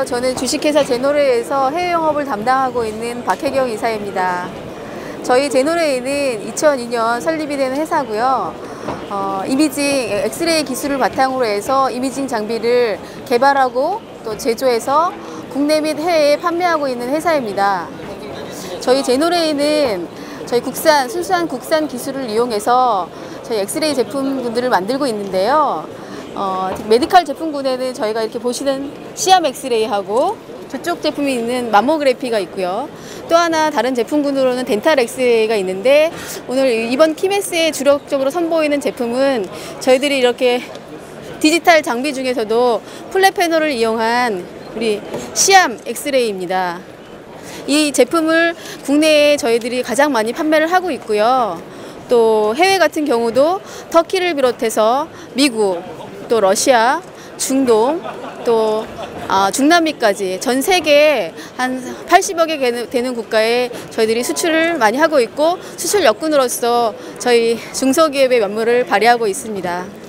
안녕하세요. 저는 주식회사 제노레에서 해외 영업을 담당하고 있는 박혜경 이사입니다. 저희 제노레는 2002년 설립이 된 회사고요. 이미징 엑스레이 기술을 바탕으로 해서 이미징 장비를 개발하고 또 제조해서 국내 및 해외에 판매하고 있는 회사입니다. 저희 제노레는 저희 순수한 국산 기술을 이용해서 저희 엑스레이 제품군들을 만들고 있는데요. 메디컬 제품군에는 저희가 이렇게 보시는 시암 엑스레이하고 저쪽 제품이 있는 맘모그래피가 있고요. 또 하나 다른 제품군으로는 덴탈 엑스레이가 있는데 오늘 이번 키메스에 주력적으로 선보이는 제품은 저희들이 이렇게 디지털 장비 중에서도 플랫 패널을 이용한 우리 시암 엑스레이입니다. 이 제품을 국내에 저희들이 가장 많이 판매를 하고 있고요. 또 해외 같은 경우도 터키를 비롯해서 미국, 또 러시아, 중동, 또 중남미까지 전 세계 한 80여 개 되는 국가에 저희들이 수출을 많이 하고 있고 수출 역군으로서 저희 중소기업의 면모를 발휘하고 있습니다.